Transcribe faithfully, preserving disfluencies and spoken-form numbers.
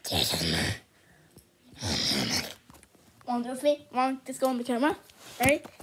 One, two, three. One, just go on the camera. Ready?